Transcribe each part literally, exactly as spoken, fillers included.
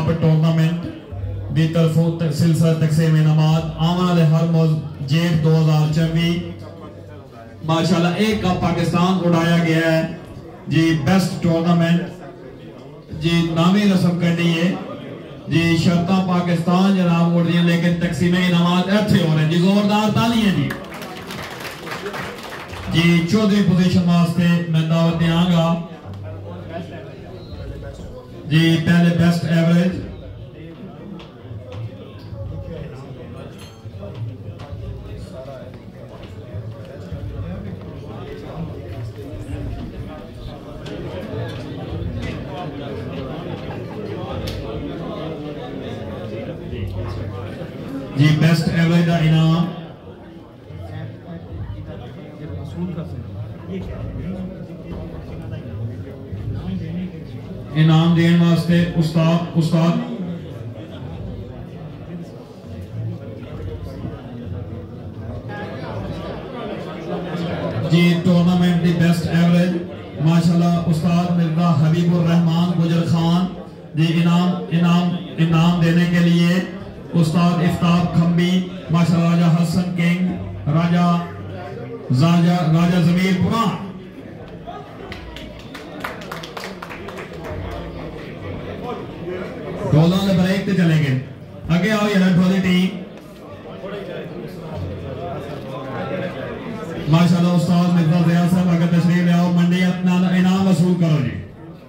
Cup tournament दी तरफों सिलसिला तकसीम इनामात आने वाले हर रोज जेठ दो हजार चौबीस माशाल्लाह एक कप पाकिस्तान उड़ाया गया है जी। बेस्ट टूर्नामेंट जी नामी रस्म करनी है जी। शर्ता पाकिस्तान जनाब उड़ रही है लेकिन तकसीम इनामात ऐसे हो रहे हैं जी। जोरदार तालियां जी जी। चौदहवीं पोजीशन वास्ते मैं दावत देंगा जी। पहले बेस्ट एवरेज जी। बेस्ट एवरेज का इनाम इनाम देने वास्ते उस्ताद उस्ताद जी। टूर्नामेंट की बेस्ट एवरेज माशाल्लाह उस्ताद मिर्जा हबीबुर रहमान गुजर खान जी। इनाम इनाम इनाम देने के लिए उस्ताद इफ्ताब खंबी माशाल्लाह राजा हसन किंग राजा राजा राजा जमीर पुरा ढोलों के ब्रेक ते चले गए आगे आओ यार ढोली टीम माशाल्लाह उस्ताद मिर्जा रियाज साहब अगर तशरीफ ले आओ मंडी अपना इनाम वसूल करो जी।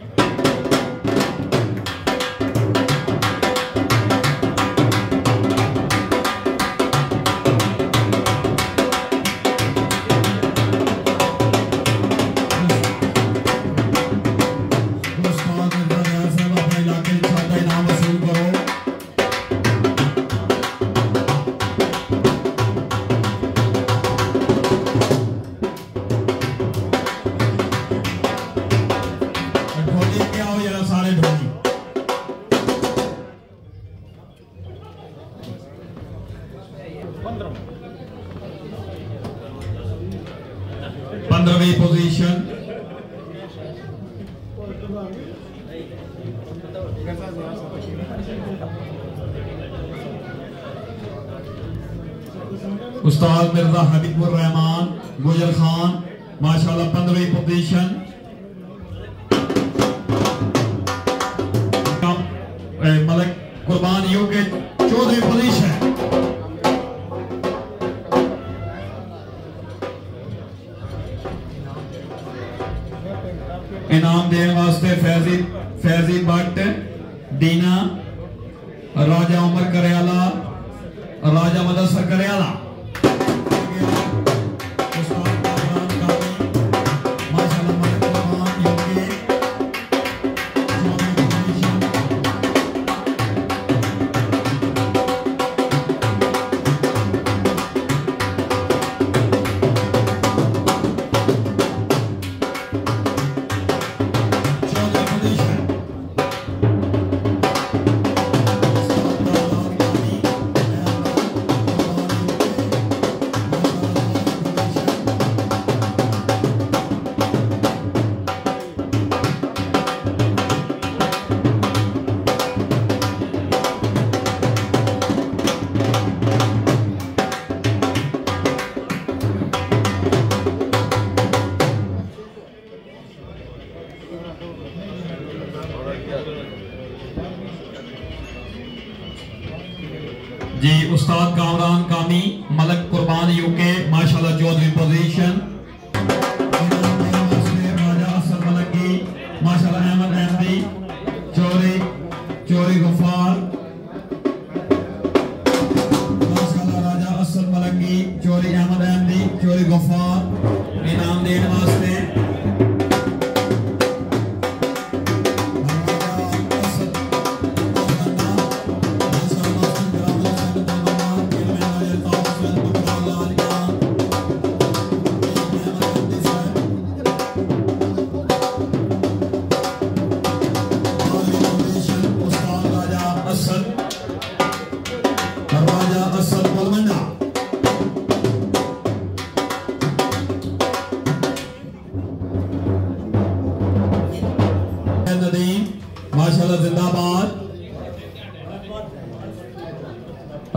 पंद्रहवीं पोजीशन उस्ताद मिर्जा हबीबुर रहमान गुजर खान माशाल्लाह पंद्रहवीं पोजीशन। मलिक कुर्बान यू के चौदहवीं पोजीशन। इनाम देने वास्ते फैजी फैजी भट्ट दीना राजा उमर करियाला राजा मदरसा करियाला जी। उस्ताद कामरान कामी मलक कुर्बान यूके माशाल्लाह चौदहवीं पोजीशन। राजा असद मलकी माशाल्लाह अहमद अहमदी चोरी चोरी गफार माशाल्लाह राजा असद मलकी चोरी अहमद अहमदी चोरी गफार इनाम देने वास्ते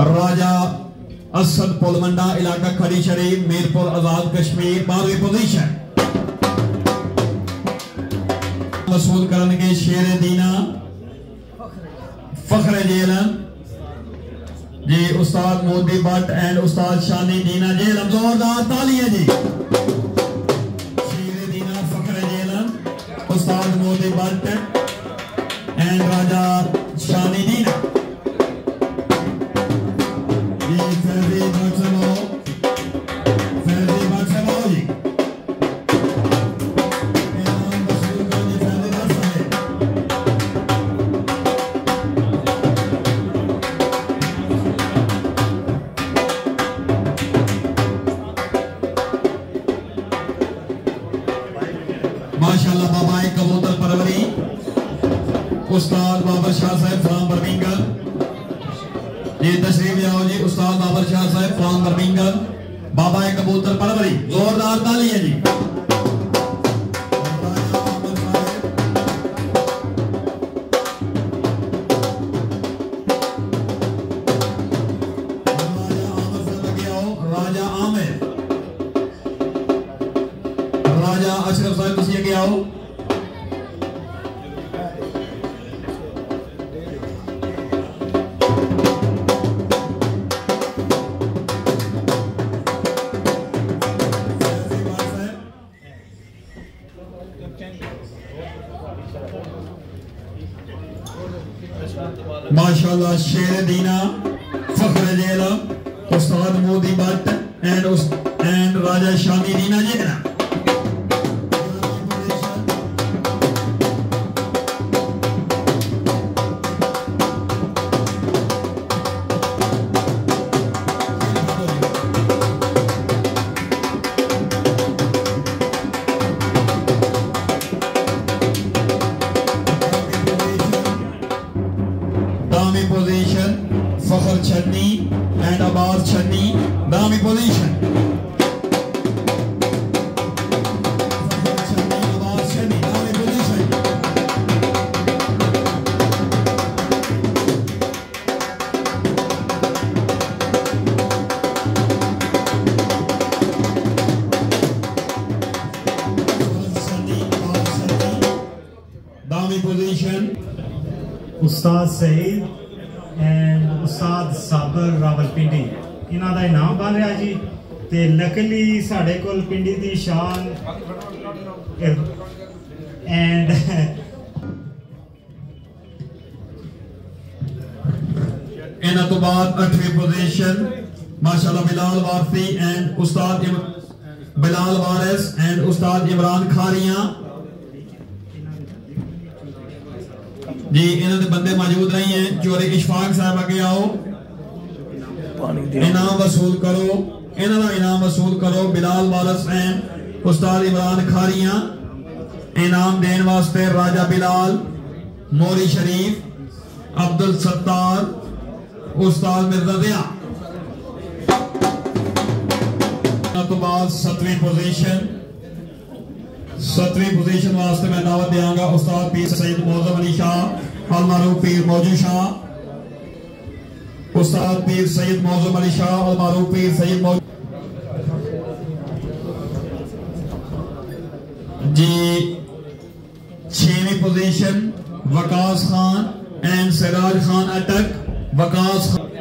राजा असद पुलमंडा इलाका खड़ी शरीफ मीरपुर आजाद कश्मीर बारहवीं पोजीशन वसूल करने शेर दीना फखर जेलम जी उस्ताद मोदी भट्ट एंड उस्ताद शानी दीना जेलम जोरदार तालियां जी। शेर दीना फखर जेलम उस्ताद मोदी भट्ट एंड राजा शानी दीना जी। फैजी भट्ट से लो फैजी भट्ट से लो जी माशाल्लाह। बाबाए कबूतर परवरी उस्ताद बाबर शाह साहब फ्रॉम बर्मिंघम जी तशरीफ आओ जी। उस्ताद बाबर शाह साहब फ्रॉम बर्मिंघम बाबाए कबूतर परवरी जोरदार तालियां जी। राजा आमिर राजा अशरफ साहब तुसी अगे आओ। माशाल्लाह। शेर दीना फखर जेलम उस्ताद मोदी भट्ट एंड एंड राजा शानी दीना जी ना दामी पोजीशन फखर छन्नी एंड अब्बास छन्नी दामी पोजीशन दामी पोजीशन उस्ताद सईद एंड उस्ताद साबर रावलपिंडी इन्हां दा इनाम बन रहा जी। ते लकली साढ़े कोल पिंडी दी शान एंड इन्हां तो बाद अठवीं पोजीशन माशाल्लाह Bilal Warsi and Ustad Bilal Waris and उस्ताद इमरान खारियां जी। इन्हों के बंदे मौजूद नहीं है। चोरी इशफाक साहब आगे आओ इनाम वसूल करो। इन्हों का इनाम वसूल करो। बिलाल वारिस एंड उस्ताद इमरान खारियां इनाम देने वास्ते राजा बिलाल मोरी शरीफ अब्दुल सत्तार उस्ताद मिर्जा दिया। तो बाद सतवीं पोजीशन सतवीं पोजीशन वास्ते मैं दावत देंगा उस्ताद पीर सैयद मौजूद अली शाह अल मारूफ पीर मौजूद शाह उस्ताद पीर सैयद मौजूद अली शाह अल मारूफ पीर सैयद मौजूद जी। छवीं पोजीशन वकास खान एंड सिराज खान अटक वकास खान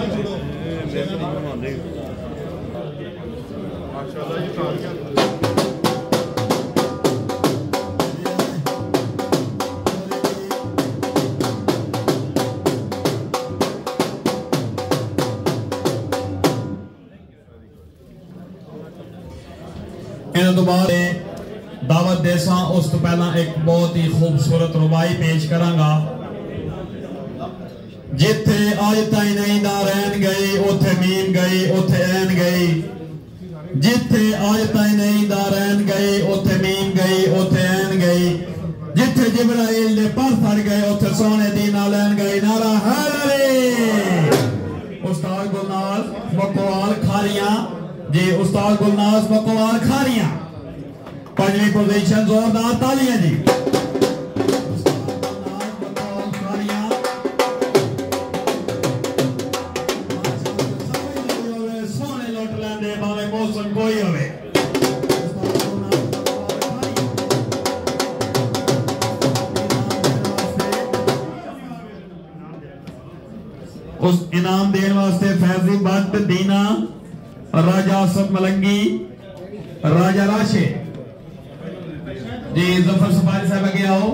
इन्हों तो बाद दावत देसा उस तो पहला एक बहुत ही खूबसूरत रुबाई पेश करांगा। जिथे अज ताई नहीं दा रहन गई उथे मीम गई उथे ऐन गई। जिथे अज ताई नहीं दा रहन गई उथे मीम गई उथे ऐन गई। जिथे जिब्राइल दे पर फड़ गए उथे सोने दी ना लैन गई। नारा हैदरी। उस्ताद गुलनाज मकवाल खारियां जी उस्ताद गुलनाज मकवाल खारियां पांचवी पोजीशन जोरदार तालियां जी। उस इनाम देने वास्ते फैजी भट्ट, दीना, राजा आसफ मलंगी, राजा राशे जी, जफर सफारी साहब आगे आओ।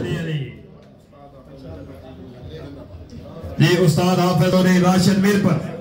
जी उस्ताद हाफिज और राशन मीर पर